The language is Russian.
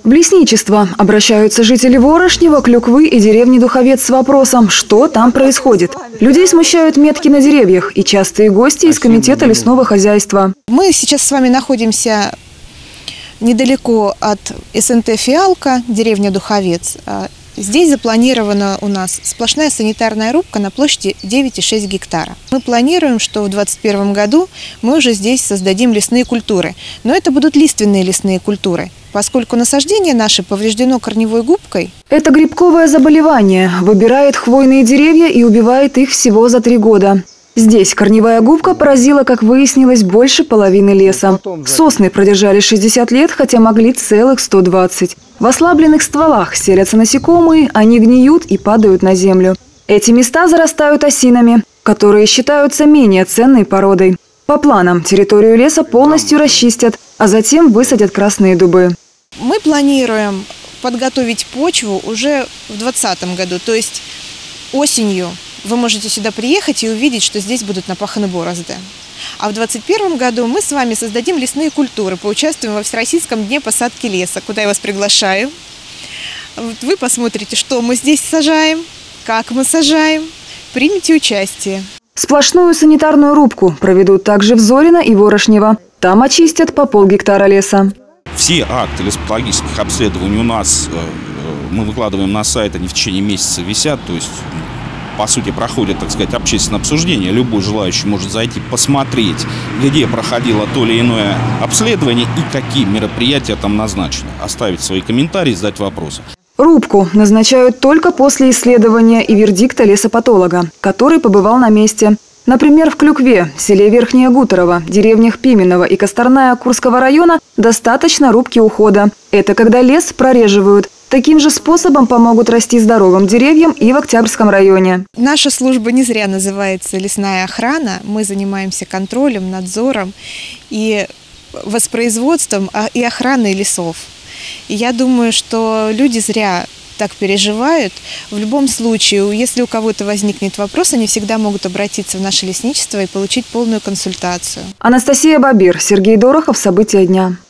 В лесничество обращаются жители Ворошнева, Клюквы и деревни Духовец с вопросом, что там происходит. Людей смущают метки на деревьях и частые гости из комитета лесного хозяйства. Мы сейчас с вами находимся недалеко от СНТ «Фиалка», деревня Духовец. Здесь запланирована у нас сплошная санитарная рубка на площади 9,6 гектара. Мы планируем, что в 2021 году мы уже здесь создадим лесные культуры. Но это будут лиственные лесные культуры, поскольку насаждение наше повреждено корневой губкой. Это грибковое заболевание. Выбирает хвойные деревья и убивает их всего за 3 года. Здесь корневая губка поразила, как выяснилось, больше половины леса. Сосны продержали 60 лет, хотя могли целых 120. В ослабленных стволах селятся насекомые, они гниют и падают на землю. Эти места зарастают осинами, которые считаются менее ценной породой. По планам, территорию леса полностью расчистят, а затем высадят красные дубы. Мы планируем подготовить почву уже в 2020 году, то есть осенью. Вы можете сюда приехать и увидеть, что здесь будут напаханы борозды. А в 2021 году мы с вами создадим лесные культуры, поучаствуем во Всероссийском дне посадки леса, куда я вас приглашаю. Вы посмотрите, что мы здесь сажаем, как мы сажаем, примите участие. Сплошную санитарную рубку проведут также в Зорино и Ворошнево. Там очистят по полгектара леса. Все акты лесопатологических обследований у нас, мы выкладываем на сайт, они в течение месяца висят, то есть по сути проходит, так сказать, общественное обсуждение. Любой желающий может зайти посмотреть, где проходило то или иное обследование и какие мероприятия там назначены. Оставить свои комментарии, задать вопросы. Рубку назначают только после исследования и вердикта лесопатолога, который побывал на месте. Например, в Клюкве, селе Верхняя Гуторово, деревнях Пименово и Косторная Курского района достаточно рубки ухода. Это когда лес прореживают. Таким же способом помогут расти здоровым деревьям и в Октябрьском районе. Наша служба не зря называется «Лесная охрана». Мы занимаемся контролем, надзором и воспроизводством и охраной лесов. И я думаю, что люди зря так переживают. В любом случае, если у кого-то возникнет вопрос, они всегда могут обратиться в наше лесничество и получить полную консультацию. Анастасия Бабир, Сергей Дорохов. События дня.